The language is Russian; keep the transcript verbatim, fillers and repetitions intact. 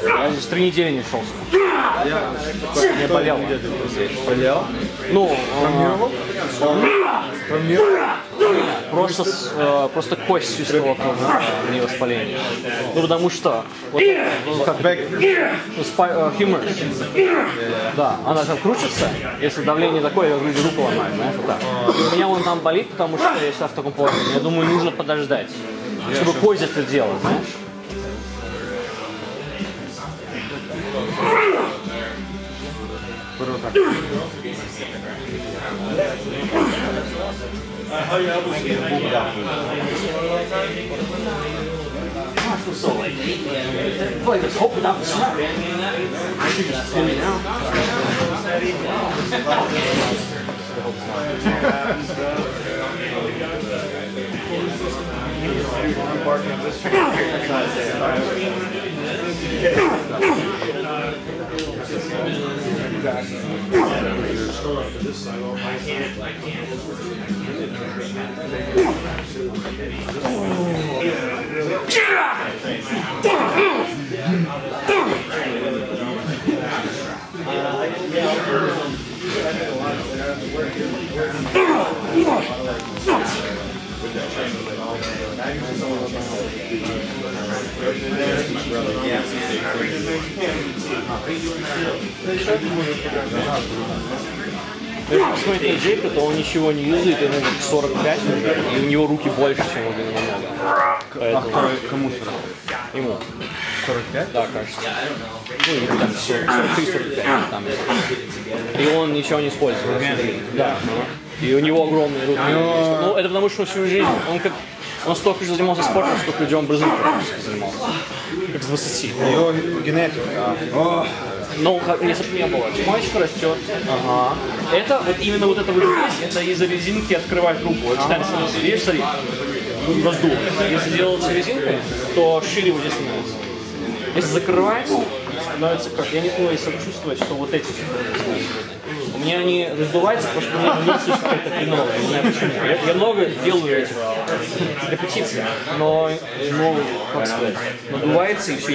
Я здесь три недели не шел. Я болел. Болел? Ну, Травмировал? Травмировал? Просто, э, просто кость чувствовала э, не воспаление. Ну, потому что вот, как химер, да, она там крутится, если давление такое, я вроде руку ломаю, знаешь, вот так. И у меня он там болит, потому что я сейчас в таком положении. Я думаю, нужно подождать, чтобы кость это делать, знаешь. I feel so like, I feel like there's hope without the smart. I should just spin it now. Если посмотреть эй джей, то он ничего не юзает, ему сорок пять, и у него руки больше, чем у него намного. Поэтому... А кому сорок пять? Ему. сорок пять? Да, кажется. Ну, или там сорок три сорок пять. Там. И он ничего не использует. Да. И у него огромные руки. Но... Ну, это потому что всю жизнь он как... Он столько же занимался спортом, сколько Джон Бразил занимался. Как с высоты. Его генетика. Ну, если бы не было. Мальчик растет. Ага. Это, вот именно вот это вот здесь, это из-за резинки открывать руку. Вот ага. Видишь, смотри, раздул. Если делать резинкой, то шире вот здесь становится. Если закрывается, становится как, я не знаю, если чувствовать, что вот эти у меня они раздуваются, потому что у меня мышцы какая-то хреновая, не знаю почему. Я, я много делаю этих репетиций, но, но, как сказать, надувается и все.